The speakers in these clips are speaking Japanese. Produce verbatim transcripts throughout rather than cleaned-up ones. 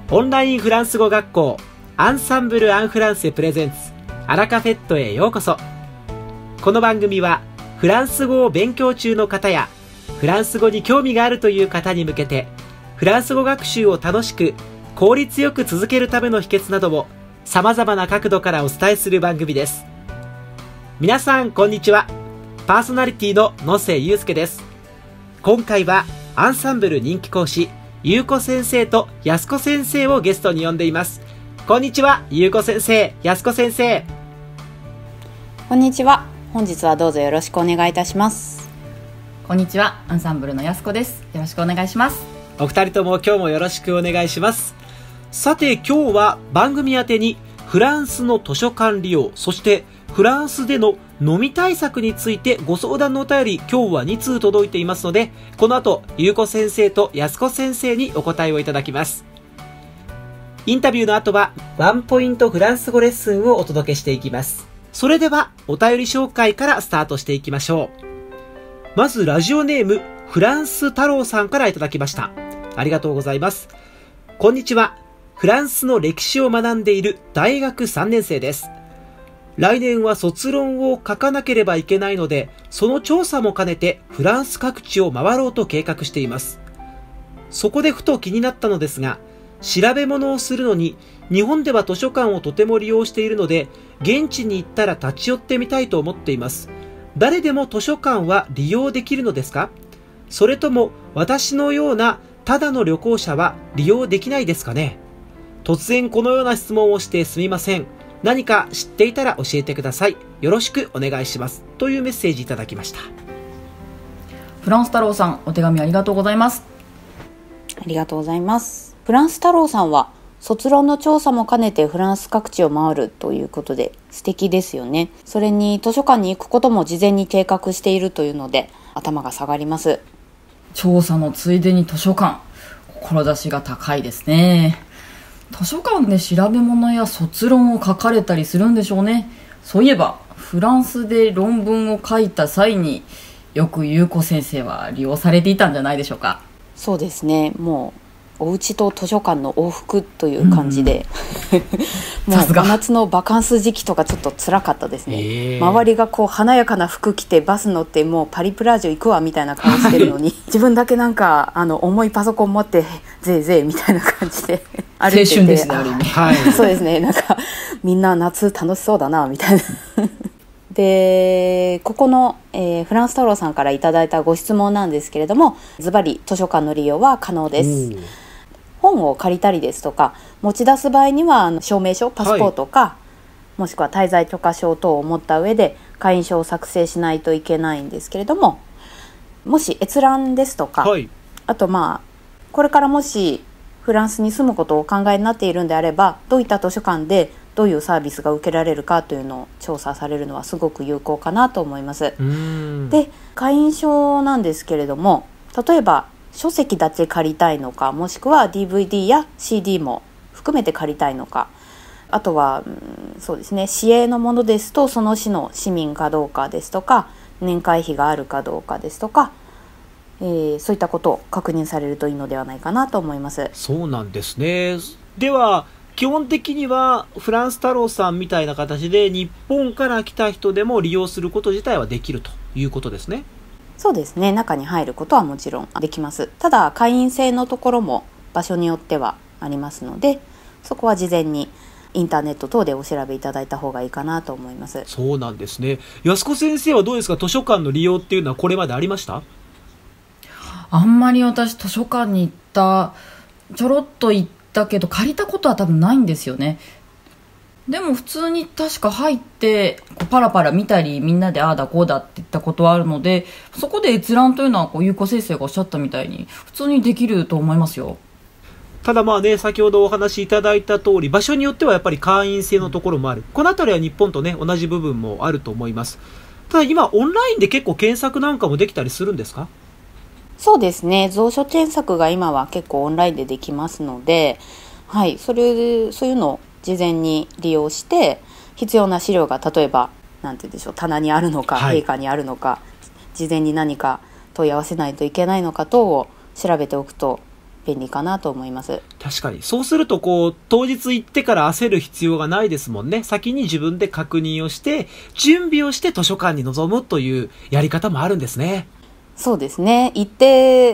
オンラインフランス語学校アンサンブル・アン・フランセプレゼンツアラカフェットへようこそ。この番組はフランス語を勉強中の方やフランス語に興味があるという方に向けて、フランス語学習を楽しく効率よく続けるための秘訣などをさまざまな角度からお伝えする番組です。皆さんこんにちは。パーソナリティの野瀬祐介です。今回はアンサンブル人気講師ゆうこ先生とやすこ先生をゲストに呼んでいます。こんにちは、ゆうこ先生、やすこ先生。 こんにちは。本日はどうぞよろしくお願いいたします。 こんにちは、アンサンブルのやすこです。よろしくお願いします。 お二人とも今日もよろしくお願いします。さて今日は番組宛てにフランスの図書館利用、そしてフランスでの飲み対策についてご相談のお便り、今日はにつう届いていますので、この後ゆうこ先生とやすこ先生にお答えをいただきます。インタビューの後はワンポイントフランス語レッスンをお届けしていきます。それではお便り紹介からスタートしていきましょう。まずラジオネームフランス太郎さんからいただきました。ありがとうございます。こんにちは。フランスの歴史を学んでいる大学さんねん生です。来年は卒論を書かなければいけないので、その調査も兼ねてフランス各地を回ろうと計画しています。そこでふと気になったのですが、調べ物をするのに日本では図書館をとても利用しているので、現地に行ったら立ち寄ってみたいと思っています。誰でも図書館は利用できるのですか？それとも私のようなただの旅行者は利用できないですかね？突然このような質問をしてすみません。何か知っていたら教えてください。よろしくお願いします。というメッセージいただきました。 フランス太郎さん、お手紙ありがとうございます。 ありがとうございます。フランス太郎さんは卒論の調査も兼ねてフランス各地を回るということで素敵ですよね。それに図書館に行くことも事前に計画しているというので頭が下がります。 調査のついでに図書館、志が高いですね。図書館で調べ物や卒論を書かれたりするんでしょうね。そういえばフランスで論文を書いた際によくゆうこ先生は利用されていたんじゃないでしょうか。 そうですね。もうお家と図書館の往復という感じで、うん、もう真夏のバカンス時期とかちょっと辛かったですね、えー、周りがこう華やかな服着てバス乗ってもうパリプラージュ行くわみたいな顔してるのに自分だけなんかあの重いパソコン持ってぜいぜいみたいな感じで歩いてて、 青春ですね、ある意味、 はい、そうですね。なんかみんな夏楽しそうだなみたいなでここの、えー、フランス太郎さんからいただいたご質問なんですけれども、ズバリ図書館の利用は可能です。本を借りたりですとか持ち出す場合には証明書、パスポートか、はい、もしくは滞在許可証等を持った上で会員証を作成しないといけないんですけれども、もし閲覧ですとか、はい、あとまあこれからもしフランスに住むことをお考えになっているんであれば、どういった図書館でどういうサービスが受けられるかというのを調査されるのはすごく有効かなと思います。うーんで会員証なんですけれども、例えば書籍だけ借りたいのか、もしくは ディーブイディー や シーディー も含めて借りたいのか、あとは、うん、そうですね、市営のものですとその市の市民かどうかですとか、年会費があるかどうかですとか、えー、そういったことを確認されるといいのではないかなと思います。 そうなんですね。では基本的にはフランス太郎さんみたいな形で日本から来た人でも利用すること自体はできるということですね。 そうですね。中に入ることはもちろんできます。ただ会員制のところも場所によってはありますので、そこは事前にインターネット等でお調べいただいた方がいいかなと思います。 そうなんですね。安子先生はどうですか？図書館の利用っていうのはこれまでありました？ あんまり私図書館に行ったちょろっと行ったけど借りたことは多分ないんですよね。でも普通に確か入ってこうパラパラ見たり、みんなでああだこうだって言ったことはあるので、そこで閲覧というのはこうゆうこ先生がおっしゃったみたいに普通にできると思いますよ。 ただまあね、先ほどお話しいただいた通り、場所によってはやっぱり会員制のところもある。このあたりは日本とね同じ部分もあると思います。ただ今オンラインで結構検索なんかもできたりするんですか？ そうですね。蔵書検索が今は結構オンラインでできますので、はい、それそういうのを事前に利用して必要な資料が例えばなんて言うんでしょう、棚にあるのか、はい、陛下にあるのか、事前に何か問い合わせないといけないのか等を調べておくと便利かなと思います。 確かに。そうすると、こう、当日行ってから焦る必要がないですもんね。先に自分で確認をして、準備をして図書館に臨むというやり方もあるんですね。 そうですね。行って、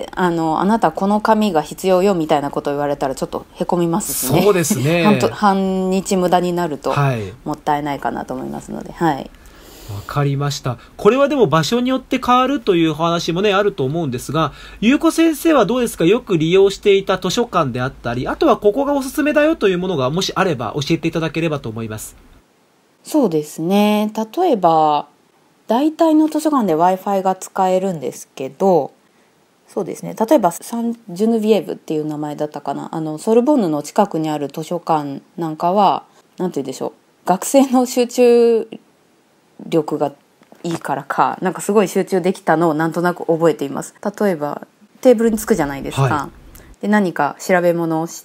あの、あなたこの紙が必要よみたいなことを言われたらちょっとへこみますしね。 そうですね。 半と半日無駄になるとはい。 もったいないかなと思いますので、はい。 わかりました。これはでも場所によって変わるという話もね、あると思うんですが、ゆうこ先生はどうですか？よく利用していた図書館であったり、あとはここがおすすめだよというものがもしあれば教えていただければと思います。 そうですね。例えば、大体の図書館で Wi-Fi が使えるんですけど、そうですね。例えばサンジュヌビエーブっていう名前だったかな。あのソルボンヌの近くにある図書館なんかは、なんて言うんでしょう。学生の集中力がいいからか、なんかすごい集中できたのをなんとなく覚えています。例えばテーブルに着くじゃないですか。 はい、 で何か調べ物をして、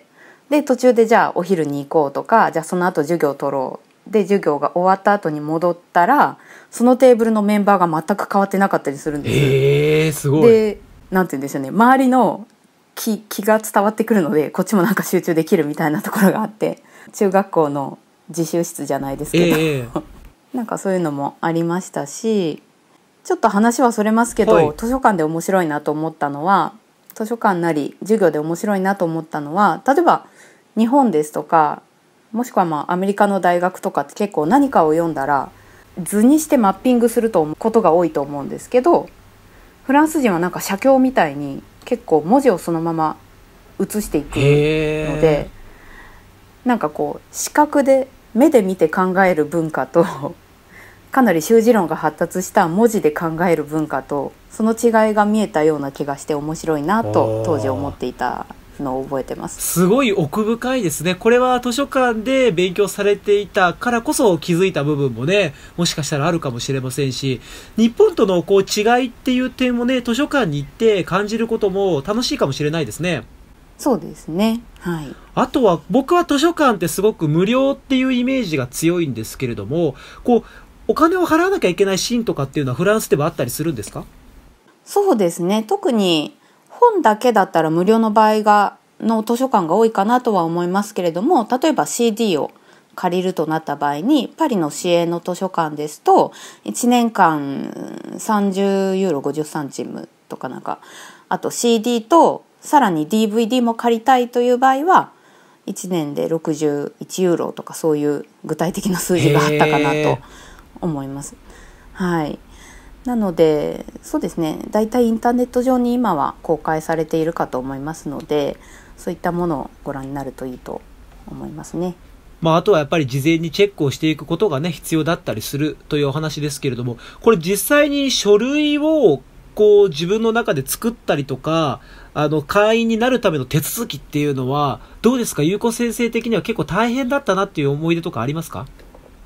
で途中でじゃあお昼に行こうとか、じゃあその後授業を取ろう。で授業が終わった後に戻ったら、そのテーブルのメンバーが全く変わってなかったりするんです。 えー、すごい。 でなんて言うんでしょうね、周りの 気, 気が伝わってくるので、こっちもなんか集中できるみたいなところがあって、中学校の自習室じゃないですけど、 えー、 なんかそういうのもありましたし、ちょっと話はそれますけど、はい、図書館で面白いなと思ったのは、図書館なり授業で面白いなと思ったのは、例えば日本ですとか、もしくはまあアメリカの大学とかって結構何かを読んだら図にしてマッピングすることが多いと思うんですけど、フランス人はなんか写経みたいに結構文字をそのまま写していくので、なんかこう視覚で目で見て考える文化とかなり習字論が発達した文字で考える文化と、その違いが見えたような気がして面白いなと当時思っていたのを覚えてます。 すごい奥深いですね。これは図書館で勉強されていたからこそ気づいた部分もね、もしかしたらあるかもしれませんし、日本とのこう違いっていう点もね、図書館に行って感じることも楽しいかもしれないですね。 そうですね。はい。 あとは僕は図書館ってすごく無料っていうイメージが強いんですけれども、こうお金を払わなきゃいけないシーンとかっていうのはフランスではあったりするんですか？ そうですね。特に本だけだったら無料の場合がの図書館が多いかなとは思いますけれども、例えば シーディー を借りるとなった場合に、パリの市営の図書館ですといちねんかんさんじゅうユーロごじゅうさんチムとか、なんかあと シーディー とさらに ディーブイディー も借りたいという場合はいちねんでろくじゅういちユーロとか、そういう具体的な数字があったかなと思います。はい。なのでそうですね、だいたいインターネット上に今は公開されているかと思いますので、そういったものをご覧になるといいと思いますね。 まあ、あとはやっぱり事前にチェックをしていくことがね、必要だったりするというお話ですけれども、これ実際に書類をこう自分の中で作ったりとか、あの会員になるための手続きっていうのはどうですか？ゆうこ先生的には結構大変だったなっていう思い出とかありますか？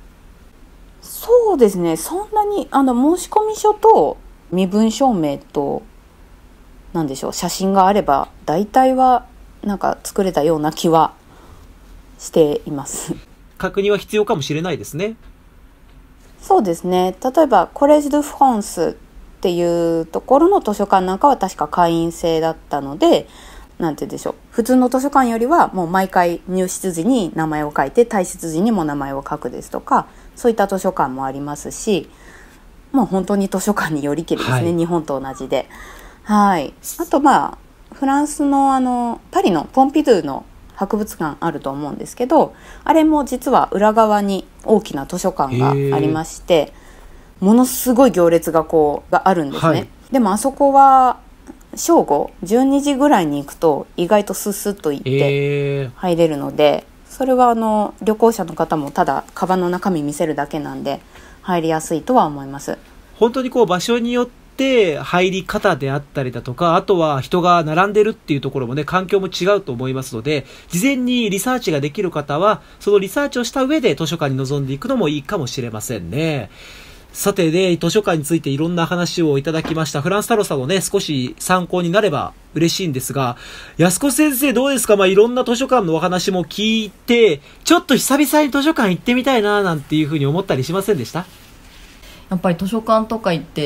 そうですね、そんなにあの申込書と身分証明となんでしょう、写真があれば大体はなんか作れたような気はしています。 確認は必要かもしれないですね。 そうですね、例えばコレージ・ドゥ・フランスっていうところの図書館なんかは確か会員制だったので、なんて言うんでしょう、普通の図書館よりはもう毎回入室時に名前を書いて退室時にも名前を書くですとか、そういった図書館もありますし、もう本当に図書館によりきりですね、はい、日本と同じで、はい。あとまあフランスのあのパリのポンピドゥの博物館あると思うんですけど、あれも実は裏側に大きな図書館がありまして、ものすごい行列がこうがあるんですね、はい、でもあそこは正午じゅうにじぐらいに行くと意外とスッスッと行って入れるので、それはあの旅行者の方もただカバンの中身見せるだけなんで入りやすいとは思います。 本当にこう場所によって入り方であったりだとか、あとは人が並んでるっていうところもね、環境も違うと思いますので、事前にリサーチができる方はそのリサーチをした上で図書館に臨んでいくのもいいかもしれませんね。さてね、図書館についていろんな話をいただきました。フランス太郎さんのね、少し参考になれば嬉しいんですが、安子先生どうですか？まあ、いろんな図書館のお話も聞いて、ちょっと久々に図書館行ってみたいななんていうふうに思ったりしませんでした？ やっぱり図書館とか行って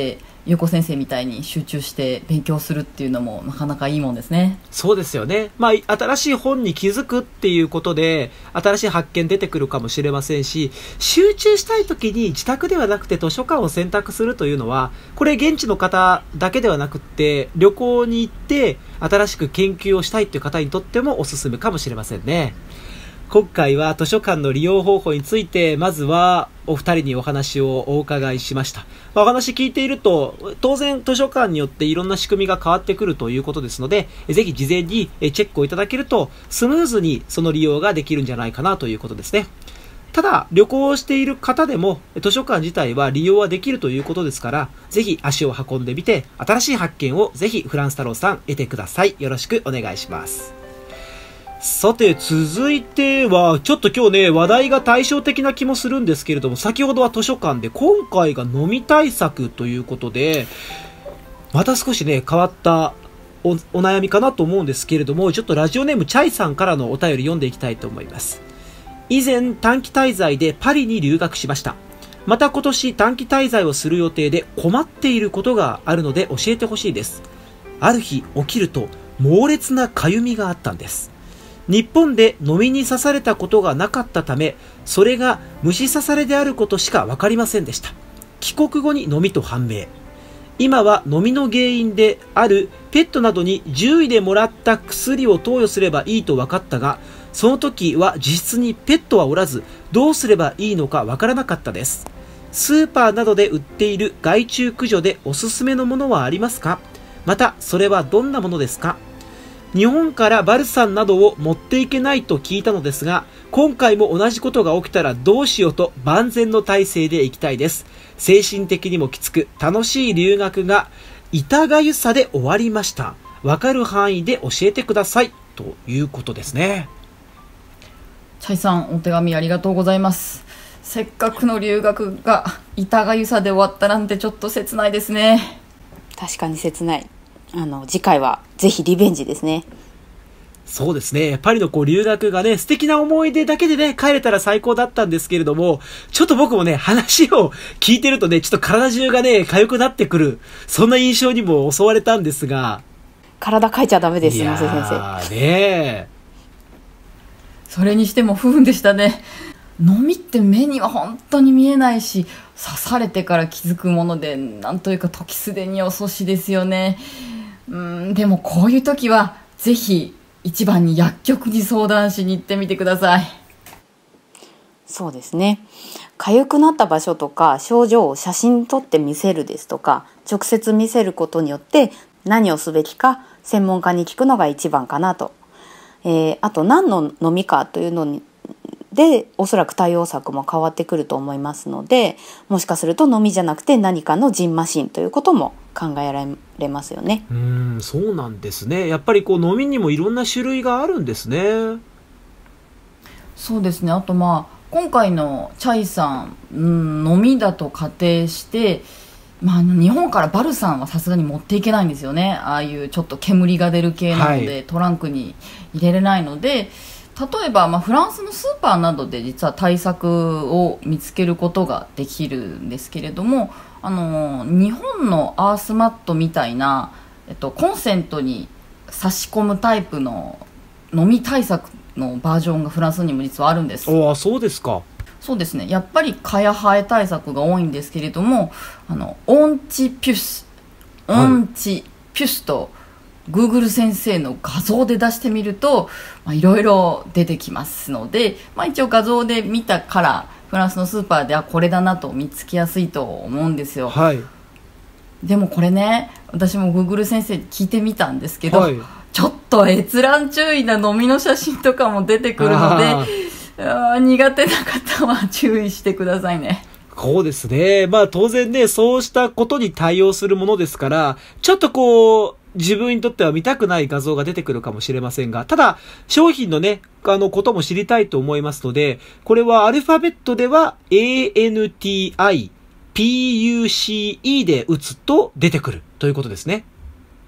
ゆうこ先生みたいに集中して勉強するっていうのもなかなかいいもんですね。 そうですよね。まあ、新しい本に気づくっていうことで、新しい発見出てくるかもしれませんし、集中したい時に自宅ではなくて図書館を選択するというのは、これ現地の方だけではなくって、旅行に行って新しく研究をしたいという方にとってもおすすめかもしれませんね。今回は図書館の利用方法について、まずはお二人にお話をお伺いしました。お話聞いていると、当然図書館によっていろんな仕組みが変わってくるということですので、ぜひ事前にチェックをいただけると、スムーズにその利用ができるんじゃないかなということですね。ただ、旅行をしている方でも、図書館自体は利用はできるということですから、ぜひ足を運んでみて、新しい発見をぜひフランス太郎さん得てください。よろしくお願いします。さて、続いては、ちょっと今日ね、話題が対照的な気もするんですけれども、先ほどは図書館で、今回が飲み対策ということで、また少しね、変わったお、お悩みかなと思うんですけれども、ちょっとラジオネームチャイさんからのお便り読んでいきたいと思います。以前、短期滞在でパリに留学しました。また今年短期滞在をする予定で困っていることがあるので教えてほしいです。ある日起きると猛烈なかゆみがあったんです。日本で飲みに刺されたことがなかったため、それが虫刺されであることしか分かりませんでした。帰国後に飲みと判明。今は飲みの原因であるペットなどに獣医でもらった薬を投与すればいいと分かったが、その時は実質にペットはおらず、どうすればいいのか分からなかったです。スーパーなどで売っている害虫駆除でおすすめのものはありますか？また、それはどんなものですか？日本からバルサンなどを持っていけないと聞いたのですが、今回も同じことが起きたらどうしようと万全の体制で行きたいです。精神的にもきつく、楽しい留学が痛がゆさで終わりました。わかる範囲で教えてください。ということですね。 チャイさん、お手紙ありがとうございます。せっかくの留学が痛がゆさで終わったなんてちょっと切ないですね。 確かに切ない。あの次回はぜひリベンジですね。 そうですね。パリのこう留学がね、素敵な思い出だけでね、帰れたら最高だったんですけれども、ちょっと僕もね、話を聞いてるとね、ちょっと体中がね、痒くなってくる、そんな印象にも襲われたんですが。 体かいちゃダメです、 いや先ーねー。それにしても不運でしたね。飲みって目には本当に見えないし、刺されてから気づくもので、なんというか時すでに遅しですよね。うーん、でもこういう時はぜひ一番に薬局に相談しに行ってみてください。 そうですね。痒くなった場所とか症状を写真撮って見せるですとか、直接見せることによって何をすべきか専門家に聞くのが一番かなと。えー、あと何の飲みかというのにでおそらく対応策も変わってくると思いますので、もしかすると飲みじゃなくて何かのジンマシンということも考えられますよね。 うーん、そうなんですね。やっぱりこう飲みにもいろんな種類があるんですね。 そうですね。あとまあ今回のチャイさん、うん、飲みだと仮定して、まあ、日本からバルサンはさすがに持っていけないんですよね。ああいうちょっと煙が出る系なので、はい、トランクに入れれないので、例えば、まあ、フランスのスーパーなどで実は対策を見つけることができるんですけれども、あの日本のアースマットみたいな、えっと、コンセントに差し込むタイプの飲み対策のバージョンがフランスにも実はあるんです。 ああ、そうですか。 そうですね。やっぱり蚊やハエ対策が多いんですけれども、あのオンチピュスオンチピュスと、はい、Google 先生の画像で出してみるといろいろ出てきますので、まあ、一応画像で見たからフランスのスーパーではこれだなと見つけやすいと思うんですよ、 はい、 でもこれね、私も Google 先生に聞いてみたんですけど、はい、ちょっと閲覧注意な飲みの写真とかも出てくるので、あ苦手な方は注意してくださいね。 そうですね。まあ当然ね、そうしたことに対応するものですから、ちょっとこう、自分にとっては見たくない画像が出てくるかもしれませんが、ただ、商品のね、あの、ことも知りたいと思いますので、これはアルファベットでは エーエヌティーアイピーユーシーイー で打つと出てくるということですね。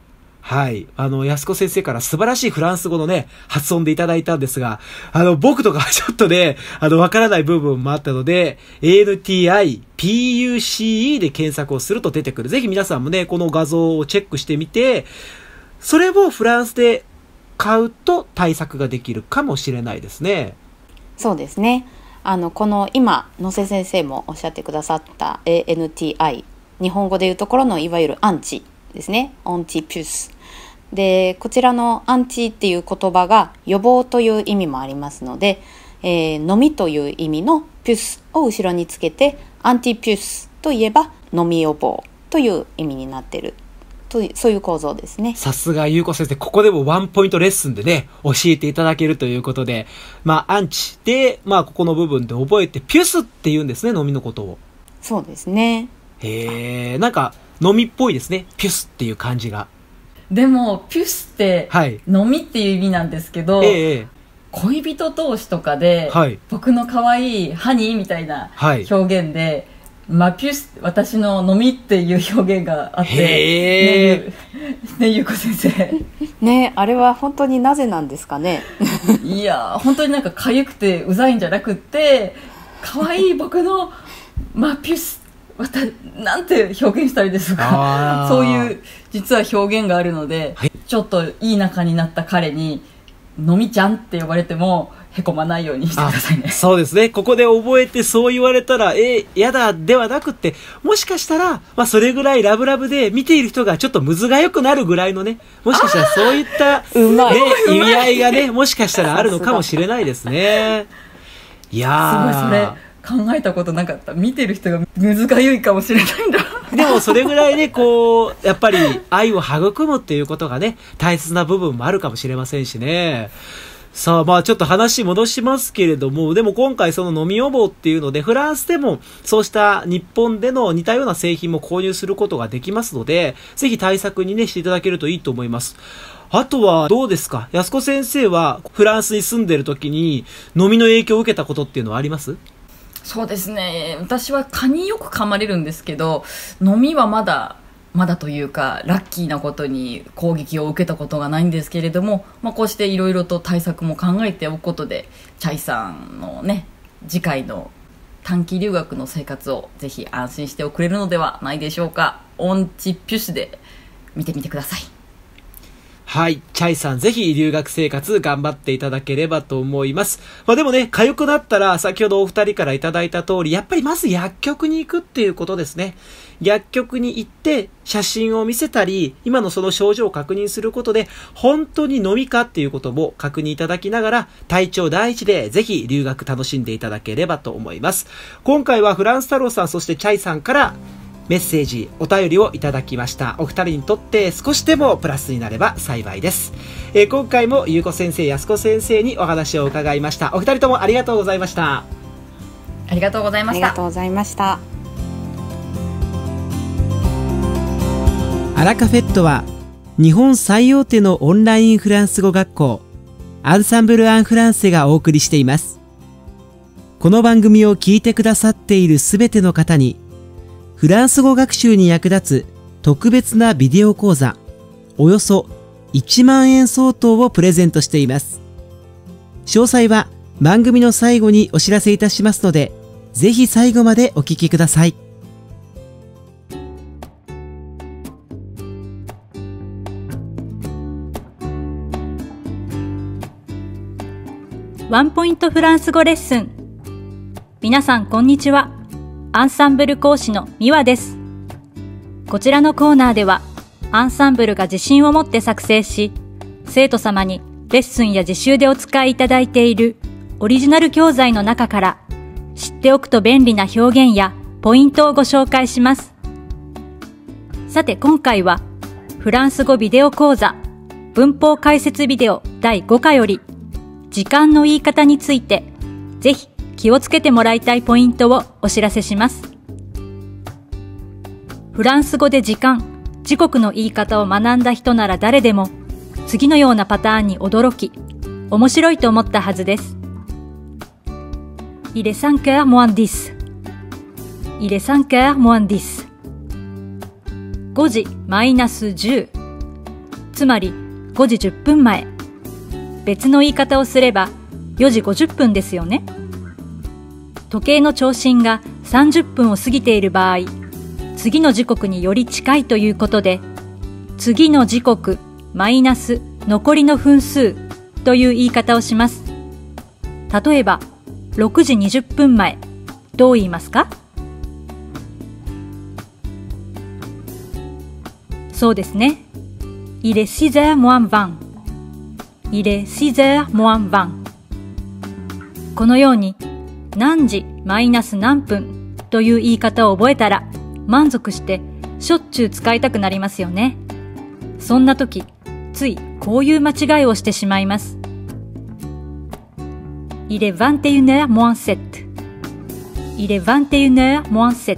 はい。あの、安子先生から素晴らしいフランス語のね、発音でいただいたんですが、あの、僕とかちょっとね、あの、わからない部分もあったので、エーエヌティーアイピーユーシーイー で検索をすると出てくる。ぜひ皆さんもね、この画像をチェックしてみて、それをフランスで買うと対策ができるかもしれないですね。 そうですね。あの、この今、野瀬先生もおっしゃってくださった エーエヌティーアイ、日本語でいうところのいわゆるアンチですね。アンチピュス。で、こちらのアンチっていう言葉が予防という意味もありますので、えー、飲みという意味のピュスを後ろにつけて、アンティピュスといえば飲み予防という意味になっているという、そういう構造ですね。 さすがゆうこ先生、ここでもワンポイントレッスンでね、教えていただけるということで、まあ、アンチで、まあ、ここの部分で覚えて、ピュスって言うんですね、飲みのことを。 そうですね。 へえ、なんか、飲みっぽいですね、ピュスっていう感じが。 でもピュスって飲みっていう意味なんですけど、 ええ、 恋人同士とかで、はい、僕の可愛いハニーみたいな表現で、はい、まあ、ピュス、私の飲みっていう表現があって、ねえ、ゆうこ先生。 ね、あれは本当になぜなんですかね。 いや、本当になんか痒くてうざいんじゃなくって、可愛い僕の、まあ、ピュス、またなんて表現したらいいですか。そういう実は表現があるので、はい、ちょっといい仲になった彼に飲みちゃんって呼ばれてもへこまないようにしてくださいね。 そうですね。ここで覚えてそう言われたらえー、やだではなくって、もしかしたら、まあ、それぐらいラブラブで見ている人がちょっとむずがよくなるぐらいのね、もしかしたらそういった、ね、意味合いがね、もしかしたらあるのかもしれないですね。いやー、 すごい、それ考えたことなかった。見てる人がむずがゆいかもしれないんだ。 でもそれぐらいね、こうやっぱり愛を育むっていうことがね、大切な部分もあるかもしれませんしね。さあ、まあちょっと話戻しますけれども、でも今回その飲み予防っていうので、フランスでもそうした日本での似たような製品も購入することができますので、ぜひ対策にねしていただけるといいと思います。あとはどうですか、安子先生はフランスに住んでる時に飲みの影響を受けたことっていうのはあります？ そうですね、私は蚊によく噛まれるんですけど、飲みはまだまだというかラッキーなことに攻撃を受けたことがないんですけれども、まあ、こうしていろいろと対策も考えておくことで、チャイさんのね次回の短期留学の生活をぜひ安心して送れるのではないでしょうか。オンチピュスで見てみてください。 はい。チャイさん、ぜひ留学生活頑張っていただければと思います。まあでもね、痒くなったら、先ほどお二人からいただいた通り、やっぱりまず薬局に行くっていうことですね。薬局に行って、写真を見せたり、今のその症状を確認することで、本当に飲みかっていうことも確認いただきながら、体調第一でぜひ留学楽しんでいただければと思います。今回はフランス太郎さん、そしてチャイさんから、メッセージ、お便りをいただきました。お二人にとって少しでもプラスになれば幸いです。えー、今回もゆうこ先生、やすこ先生にお話を伺いました。お二人ともありがとうございました。 ありがとうございました。 ありがとうございました。 アラカフェットは日本最大手のオンラインフランス語学校アンサンブル・アン・フランセがお送りしています。この番組を聞いてくださっているすべての方にフランス語学習に役立つ特別なビデオ講座およそいちまんえん相当をプレゼントしています。詳細は番組の最後にお知らせいたしますので、ぜひ最後までお聞きください。 ワンポイントフランス語レッスン。皆さんこんにちは。アンサンブル講師のミワです。こちらのコーナーでは、アンサンブルが自信を持って作成し、生徒様にレッスンや実習でお使いいただいているオリジナル教材の中から、知っておくと便利な表現やポイントをご紹介します。さて今回は、フランス語ビデオ講座、文法解説ビデオだいごかより、時間の言い方について、ぜひ気をつけてもらいたいポイントをお知らせします。フランス語で時間、時刻の言い方を学んだ人なら誰でも、次のようなパターンに驚き、面白いと思ったはずです。Il est cinq heures moins dix. Il est cinq heures moins dix. ごじマイナスじゅう。 つまりごじじゅっぷんまえ。別の言い方をすればよじごじゅっぷんですよね。時計の長針がさんじゅっぷんを過ぎている場合、次の時刻により近いということで、次の時刻マイナス残りの分数という言い方をします。例えば、ろくじにじゅっぷんまえ、どう言いますか？そうですね。Il est six heures moins vingt。Il est six heures moins vingt。このように、何時マイナス何分という言い方を覚えたら、満足してしょっちゅう使いたくなりますよね。そんな時、ついこういう間違いをしてしまいます。Il est vingt et une heures moins sept。Il est vingt et une heures moins sept。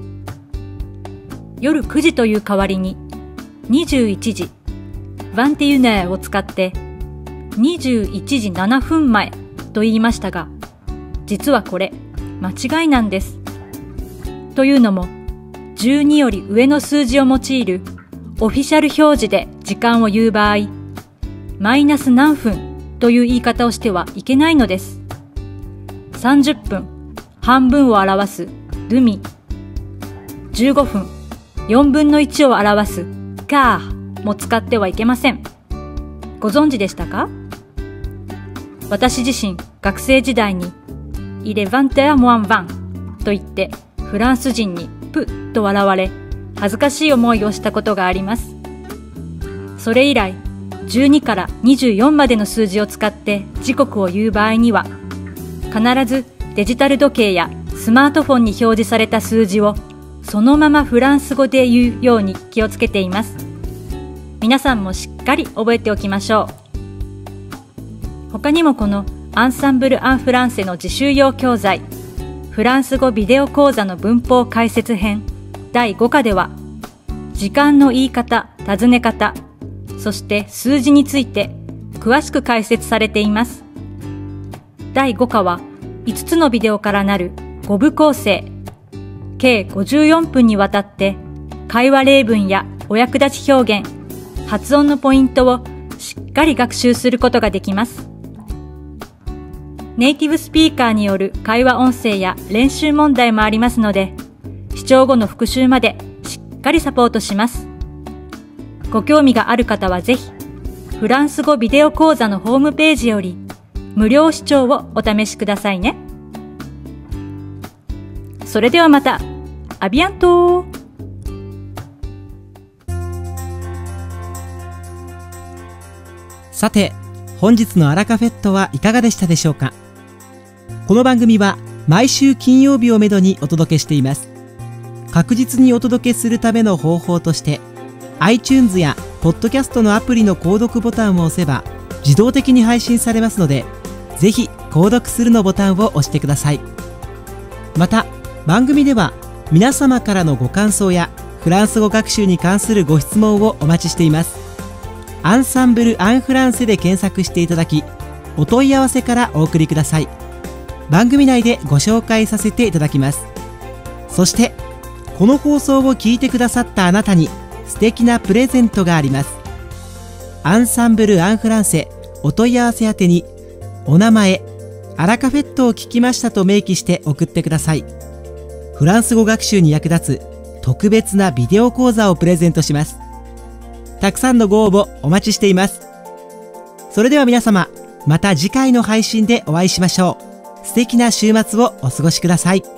夜くじという代わりに、にじゅういちじ、vingt et une heuresを使って、にじゅういちじななふんまえと言いましたが、実はこれ、間違いなんです。というのも、じゅうにより上の数字を用いるオフィシャル表示で時間を言う場合、マイナス何分という言い方をしてはいけないのです。さんじゅっぷん、半分を表すドゥミ。じゅうごふん、よんぶんのいちを表すカーも使ってはいけません。ご存知でしたか？私自身、学生時代に、Il est vingt heures moins vingtと言って、フランス人にプッと笑われ、恥ずかしい思いをしたことがあります。それ以来、じゅうにからにじゅうよんまでの数字を使って時刻を言う場合には、必ずデジタル時計やスマートフォンに表示された数字をそのままフランス語で言うように気をつけています。皆さんもしっかり覚えておきましょう。他にもこのアンサンブル・アン・フランセの自習用教材、フランス語ビデオ講座の文法解説編だいごかでは、時間の言い方、尋ね方、そして数字について詳しく解説されています。だいごかはいつつのビデオからなるごぶ構成、計ごじゅうよんぷんにわたって会話例文やお役立ち表現、発音のポイントをしっかり学習することができます。ネイティブスピーカーによる会話音声や練習問題もありますので、視聴後の復習までしっかりサポートします。ご興味がある方はぜひ、フランス語ビデオ講座のホームページより無料視聴をお試しくださいね。それではまた、アビアントー。 さて、本日のアラカフェットはいかがでしたでしょうか。この番組は毎週金曜日をめどにお届けしています。確実にお届けするための方法として、iTunes やポッドキャストのアプリの購読ボタンを押せば自動的に配信されますので、ぜひ購読するのボタンを押してください。また、番組では皆様からのご感想やフランス語学習に関するご質問をお待ちしています。アンサンブル・アン・フランセで検索していただき、お問い合わせからお送りください。番組内でご紹介させていただきます。そして、この放送を聞いてくださったあなたに素敵なプレゼントがあります。アンサンブル・アン・フランセお問い合わせ宛てに、お名前、アラカフェットを聞きましたと明記して送ってください。フランス語学習に役立つ特別なビデオ講座をプレゼントします。たくさんのご応募お待ちしています。それでは皆様、また次回の配信でお会いしましょう。素敵な週末をお過ごしください。